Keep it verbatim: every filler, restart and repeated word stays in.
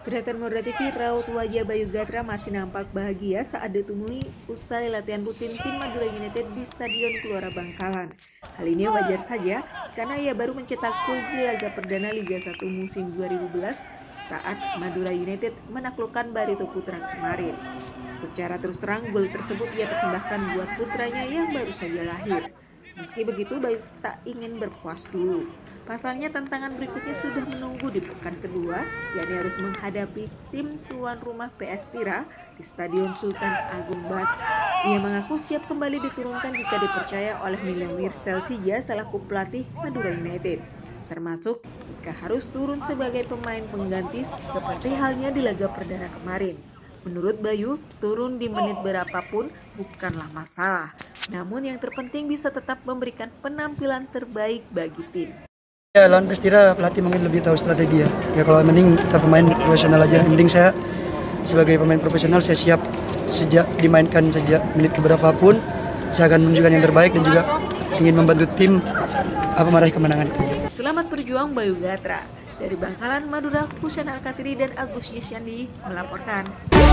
Perhatian Modra T V, raut wajah Bayu Gatra masih nampak bahagia saat ditemui usai latihan rutin tim Madura United di Stadion Gelora Bangkalan. Hal ini wajar saja karena ia baru mencetak gol di laga perdana Liga satu musim dua ribu sebelas saat Madura United menaklukkan Barito Putra kemarin. Secara terus terang, gol tersebut ia persembahkan buat putranya yang baru saja lahir. Meski begitu, Bayu tak ingin berpuas dulu. Pasalnya tantangan berikutnya sudah menunggu di pekan kedua, yakni harus menghadapi tim tuan rumah P S Tira di Stadion Sultan Agung Bat. Ia mengaku siap kembali diturunkan jika dipercaya oleh Milomir Selsija selaku pelatih Madura United, termasuk jika harus turun sebagai pemain pengganti seperti halnya di laga perdana kemarin. Menurut Bayu, turun di menit berapapun bukanlah masalah, namun yang terpenting bisa tetap memberikan penampilan terbaik bagi tim. Ya, lawan P S Tira pelatih mungkin lebih tahu strategi ya. Ya kalau yang penting kita pemain profesional aja. Yang penting saya sebagai pemain profesional saya siap sejak dimainkan sejak menit keberapapun. Saya akan menunjukkan yang terbaik dan juga ingin membantu tim apa meraih kemenangan itu. Selamat berjuang Bayu Gatra. Dari Bangkalan, Madura, Husain Alkatiri dan Agus Yesyandi melaporkan.